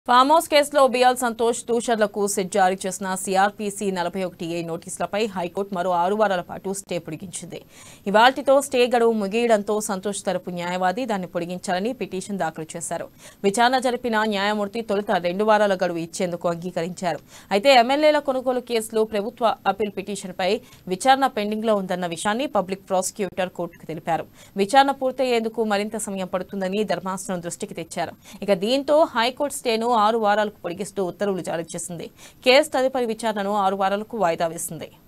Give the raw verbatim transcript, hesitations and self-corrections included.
Form house కేసులో BL Santhosh దూషర్లకు SIT జారీ చేసిన సిఆర్పిసి నలభై ఒకటి ఏ నోటీసులపై హైకోర్టు మరో ఆరు వారాల పాటు స్టే పొడిగించింది. ఇవాల్టితో స్టే గడువు ముగియడంతో సంతోష్ తరపు న్యాయవాది దాన్ని పొడిగించాలని పిటిషన్ దాఖలు చేశారు. విచారణ జరిపిన న్యాయమూర్తి తొలుత రెండు వారాల గడువు ఇచ్చేందుకు అంగీకరించారు. అయితే ఎమ్మెల్యేల కొనుగోలు కేసులో ప్రభుత్వ అప్పీల్ పిటిషన్పై విచారణ పెండింగ్లో ఉందన్న విషయాన్ని పబ్లిక్ ప్రాసిక్యూటర్ కోర్టుకు తెలిపారు. విచారణ పూర్తయ్యేందుకు మరింత సమయం పడుతుందని ధర్మాసనం దృష్టికి తెచ్చారు. ఇక దీంతో హైకోర్టు స్టేను ఆరు వారాలకు పొడిగిస్తూ ఉత్తర్వులు జారీ చేసింది. కేసు తదుపరి విచారణను ఆరు వారాలకు వాయిదా వేసింది.